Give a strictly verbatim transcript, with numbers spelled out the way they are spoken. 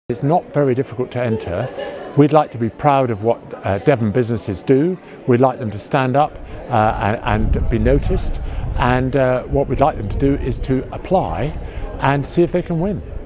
It's not very difficult to enter. We'd like to be proud of what uh, Devon businesses do. We'd like them to stand up uh, and, and be noticed. And uh, what we'd like them to do is to apply and see if they can win.